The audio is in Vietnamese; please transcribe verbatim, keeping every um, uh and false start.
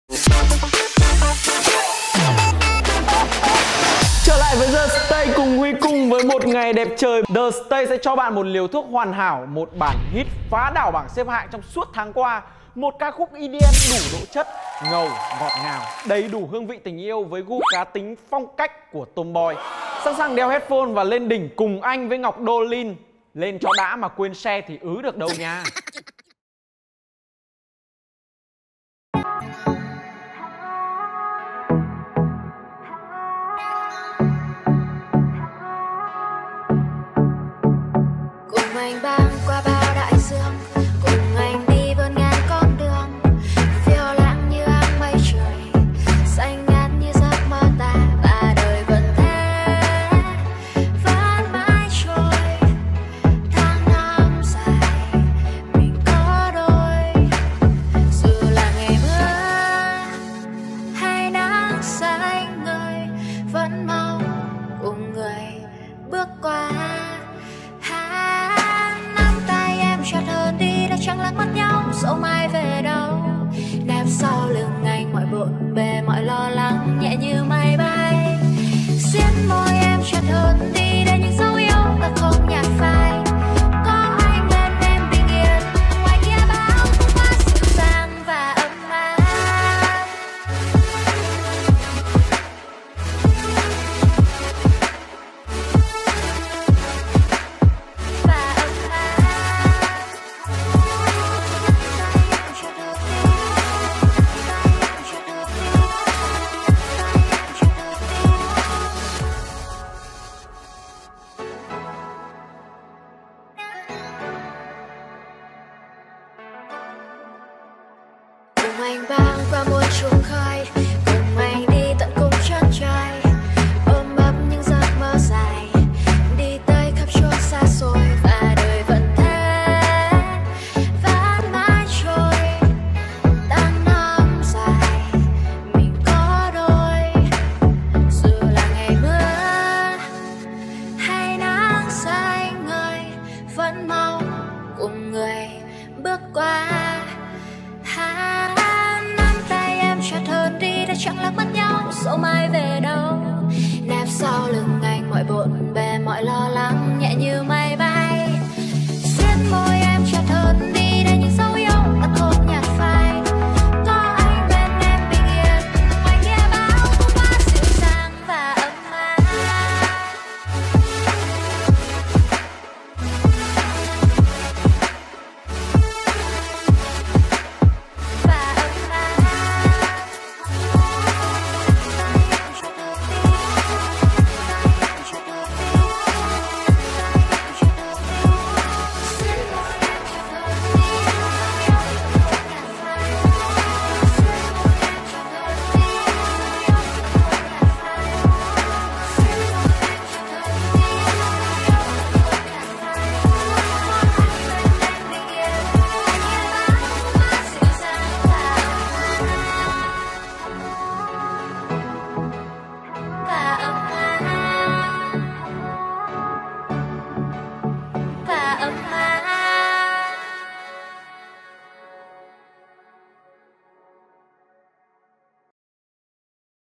Trở lại với The Stay cùng Huy cùng với một ngày đẹp trời. The Stay sẽ cho bạn một liều thuốc hoàn hảo, một bản hit phá đảo bảng xếp hạng trong suốt tháng qua, một ca khúc e đê em đủ độ chất, ngầu, ngọt ngào, đầy đủ hương vị tình yêu với gu cá tính phong cách của Tomboy. Sẵn sàng đeo headphone và lên đỉnh cùng anh với Ngọc Dolin. Lên cho đã mà quên share thì ứ được đâu nha. Cùng anh băng qua bao đại dương, cùng anh đi vươn ngàn con đường, phiêu lãng như áng mây trời, xanh ngát như giấc mơ ta, và đời vẫn thế, vẫn mãi trôi. Tháng năm dài, mình có đôi, dù là ngày mưa hay nắng xanh ngời, vẫn mong cùng người bước qua. Chẳng lắc mắt nhau, dẫu mai về đâu. Nép sau lưng anh mọi bộn bề, mọi lo lắng nhẹ như mây bay. Xiết môi em chặt hơn đi để những dấu yêu ta không nhạt phai. Có anh bên em bình yên, ngoài kia bão không quá dịu dàng và ấm áp. Cùng anh băng qua muôn chuồng khơi, cùng anh đi tận cùng chân trời, ôm ấp những giấc mơ dài, đi tới khắp chốn xa xôi, và đời vẫn thế, vẫn mãi trôi. Tháng năm dài, mình có đôi, dù là ngày mưa hay nắng xanh ngời, vẫn mong cùng người bước qua. Nắm tay em chặt hơn đi để chẳng lắc mắt nhau, dẫu mai về